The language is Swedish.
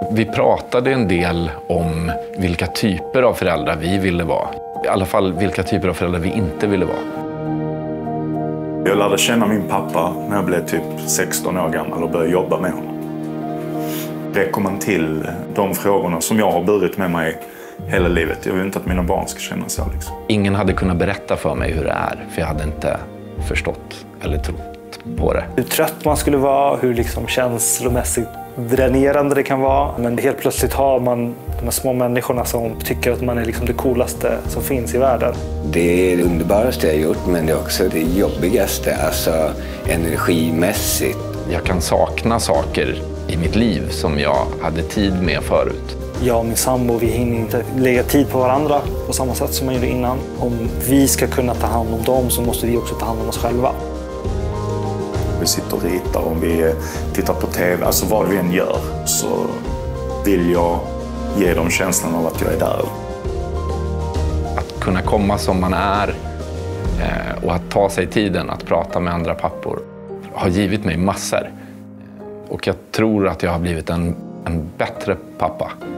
Vi pratade en del om vilka typer av föräldrar vi ville vara. I alla fall vilka typer av föräldrar vi inte ville vara. Jag lärde känna min pappa när jag blev typ 16 år gammal och började jobba med honom. Det kom man till de frågorna som jag har burit med mig hela livet. Jag vill inte att mina barn ska känna så. Liksom. Ingen hade kunnat berätta för mig hur det är, för jag hade inte förstått eller trott på det. Hur trött man skulle vara, hur liksom känslomässigt dränerande det kan vara. Men helt plötsligt har man de här små människorna som tycker att man är liksom det coolaste som finns i världen. Det är det underbaraste jag gjort, men det är också det jobbigaste, alltså energimässigt. Jag kan sakna saker i mitt liv som jag hade tid med förut. Jag och min sambo, vi hinner inte lägga tid på varandra på samma sätt som man gjorde innan. Om vi ska kunna ta hand om dem så måste vi också ta hand om oss själva. Vi sitter och ritar, om vi tittar på tv, alltså vad vi än gör, så vill jag ge dem känslan av att jag är där. Att kunna komma som man är och att ta sig tiden att prata med andra pappor har givit mig massor. Och jag tror att jag har blivit en bättre pappa.